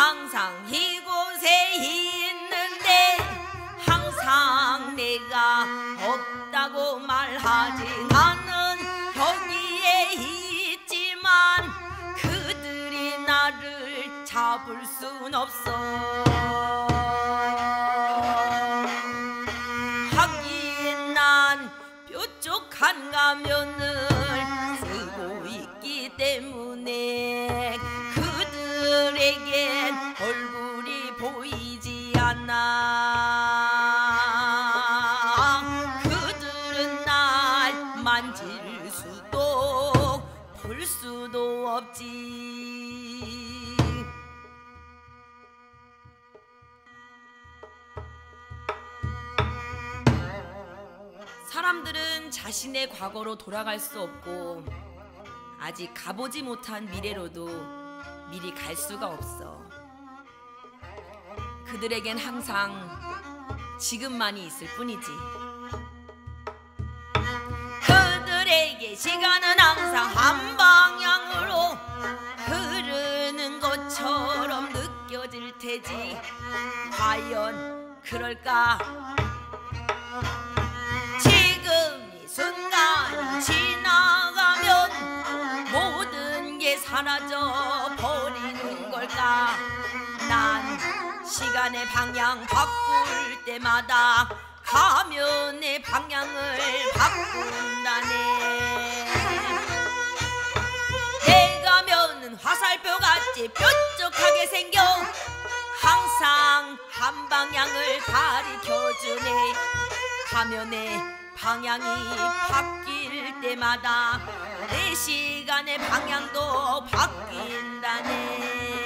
항상 이곳에 있는데 항상 내가 없다고 말하지. 나는 여기에 있지만 그들이 나를 잡을 순 없어. 하긴 난 뾰족한 가면을 쓰고 있기 때문에 그들에겐 얼굴이 보이지 않아. 그들은 날 만질 수도 볼 수도 없지. 사람들은 자신의 과거로 돌아갈 수 없고 아직 가보지 못한 미래로도 미리 갈 수가 없어. 그들에겐 항상 지금만이 있을 뿐이지. 그들에게 시간은 항상 한 방향으로 흐르는 것처럼 느껴질 테지. 과연 그럴까? 지금 이 순간이 지나가면 모든 게 사라져 버리는 걸까? 난 시간의 방향 바꿀 때마다 가면의 방향을 바꾼다네. 내 가면은 화살표같이 뾰족하게 생겨 항상 한 방향을 가리켜주네. 가면의 방향이 바뀔 때마다 내 시간의 방향도 바뀐다네.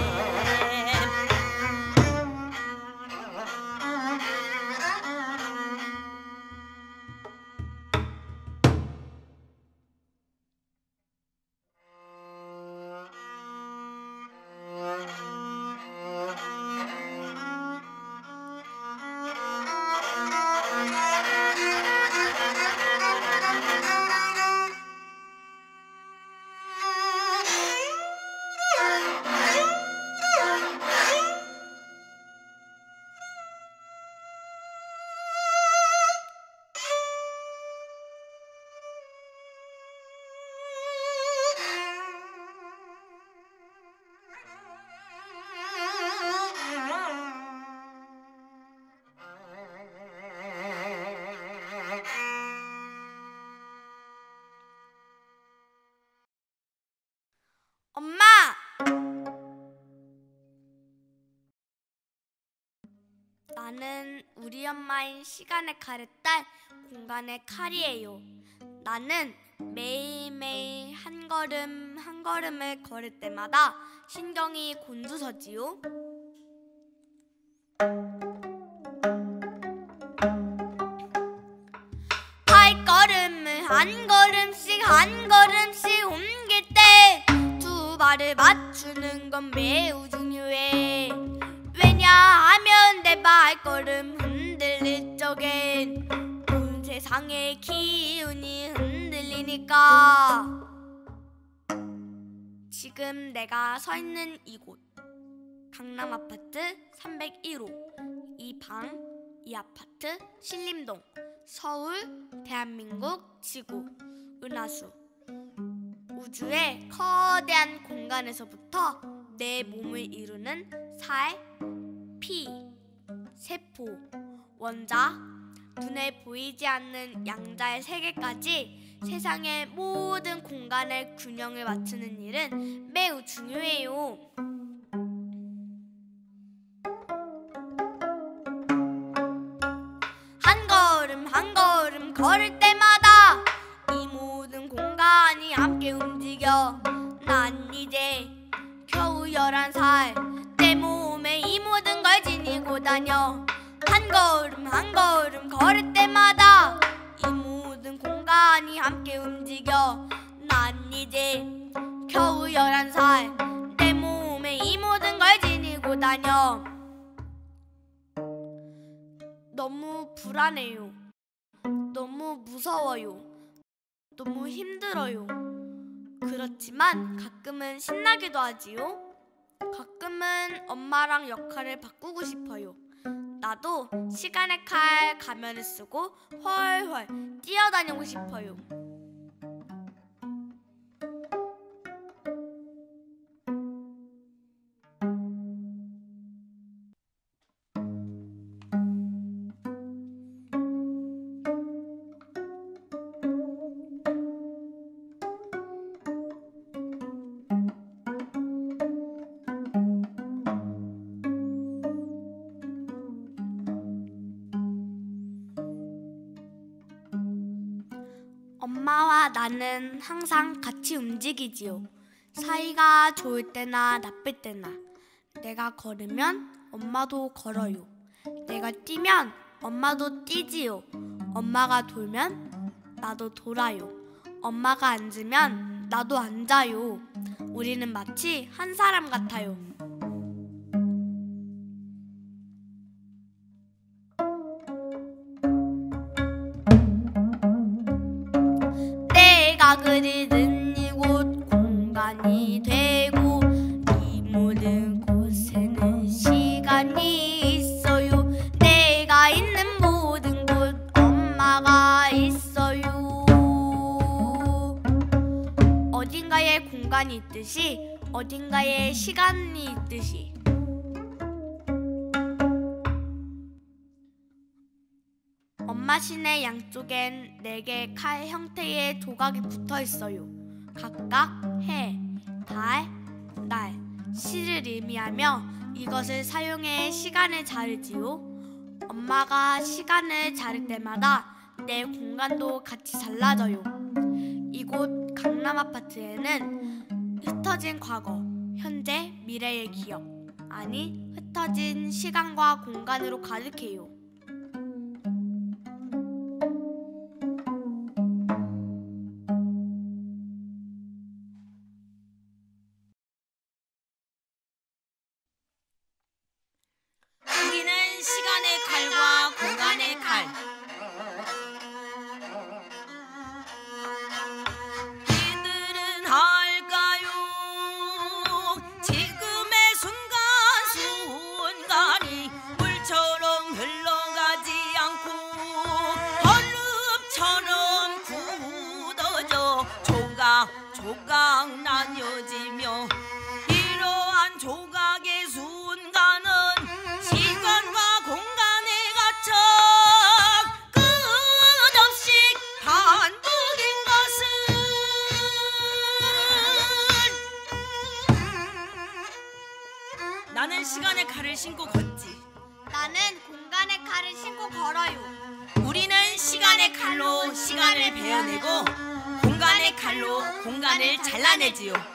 엄마! 나는 우리 엄마인 시간의 칼의 딸 공간의 칼이에요. 나는 매일매일 한 걸음 한 걸음을 걸을 때마다 신경이 곤두서지요. 발걸음을 한 걸음씩 옮길 때 두 발을 맞추는 건 매우 중요해. 왜냐하면 내 발걸음 흔들릴 적엔 온 세상의 기운이 흔들리니까. 지금 내가 서 있는 이곳 강남 아파트 301호 이 방, 이 아파트 신림동 서울, 대한민국, 지구, 은하수 우주의 거대한 공간에서부터 내 몸을 이루는 살, 피, 세포, 원자, 눈에 보이지 않는 양자의 세계까지 세상의 모든 공간의 균형을 맞추는 일은 매우 중요해요. 한 걸음 걸을 때마다 이 모든 공간이 함께 움직여. 난 이제 겨우 11살. 내 몸에 이 모든 걸 지니고 다녀. 한 걸음 걸을 때마다 이 모든 공간이 함께 움직여. 난 이제 겨우 11살. 내 몸에 이 모든 걸 지니고 다녀. 너무 불안해요. 너무 무서워요. 너무 힘들어요. 그렇지만 가끔은 신나기도 하지요. 가끔은 엄마랑 역할을 바꾸고 싶어요. 나도 시간의 칼 가면을 쓰고 훨훨 뛰어다니고 싶어요. 엄마와 나는 항상 같이 움직이지요. 사이가 좋을 때나 나쁠 때나. 내가 걸으면 엄마도 걸어요. 내가 뛰면 엄마도 뛰지요. 엄마가 돌면 나도 돌아요. 엄마가 앉으면 나도 앉아요. 우리는 마치 한 사람 같아요. 내가 그리는 이곳 공간이 되고 이 모든 곳에는 시간이 있어요. 내가 있는 모든 곳 엄마가 있어요. 어딘가에 공간이 있듯이 어딘가에 시간이 있듯이. 엄마 시내 양쪽엔 4개의 칼 형태의 조각이 붙어 있어요. 각각 해, 달, 날, 시를 의미하며 이것을 사용해 시간을 자르지요. 엄마가 시간을 자를 때마다 내 공간도 같이 잘라져요. 이곳 강남 아파트에는 흩어진 과거, 현재, 미래의 기억, 아니 흩어진 시간과 공간으로 가득해요. 우리는 시간의 칼과 공간의 칼. 이들은 할까요? 지금의 순간순간이 물처럼 흘러가지 않고 얼음처럼 굳어져 조각조각 나뉘어지며, 이러한 조각의 순간은 시간과 공간에 갇혀 끝없이 반복인 것은 나는 시간의 칼을 신고 걷지. 나는 공간의 칼을 신고 걸어요. 우리는 시간의 칼로 시간을 베어내고 공간의 칼로 공간을 잘라내지요.